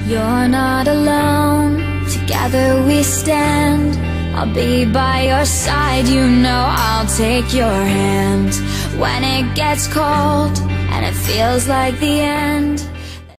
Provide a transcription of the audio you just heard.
You're not alone, together we stand. I'll be by your side, you know I'll take your hand. When it gets cold and it feels like the end,